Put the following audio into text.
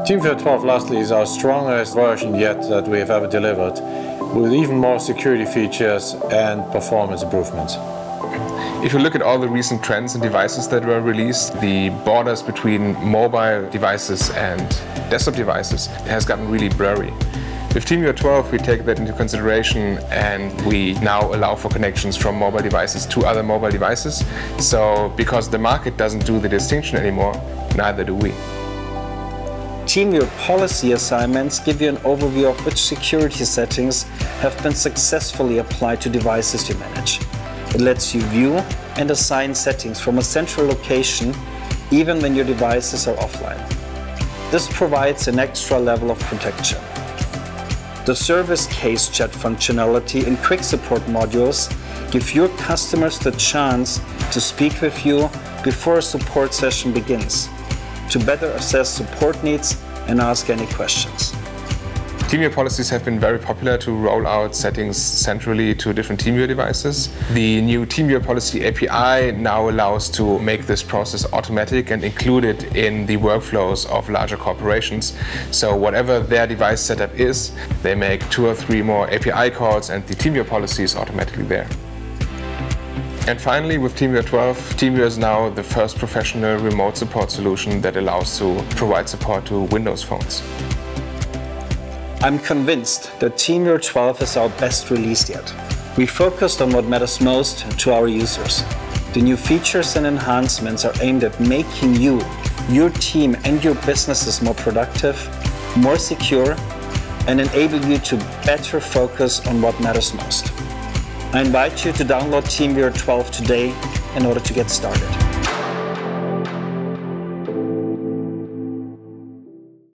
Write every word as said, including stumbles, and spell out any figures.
TeamViewer twelve, lastly, is our strongest version yet that we have ever delivered, with even more security features and performance improvements. If you look at all the recent trends and devices that were released, the borders between mobile devices and desktop devices has gotten really blurry. With TeamViewer twelve, we take that into consideration and we now allow for connections from mobile devices to other mobile devices. So, because the market doesn't do the distinction anymore, neither do we. TeamViewer Policy assignments give you an overview of which security settings have been successfully applied to devices you manage. It lets you view and assign settings from a central location, even when your devices are offline. This provides an extra level of protection. The service case chat functionality and quick support modules give your customers the chance to speak with you before a support session begins, to better assess support needs and ask any questions. TeamViewer policies have been very popular to roll out settings centrally to different TeamViewer devices. The new TeamViewer Policy A P I now allows to make this process automatic and include it in the workflows of larger corporations. So whatever their device setup is, they make two or three more A P I calls and the TeamViewer policy is automatically there. And finally, with TeamViewer twelve, TeamViewer is now the first professional remote support solution that allows to provide support to Windows phones. I'm convinced that TeamViewer twelve is our best release yet. We focused on what matters most to our users. The new features and enhancements are aimed at making you, your team and your businesses more productive, more secure, and enable you to better focus on what matters most. I invite you to download TeamViewer twelve today in order to get started.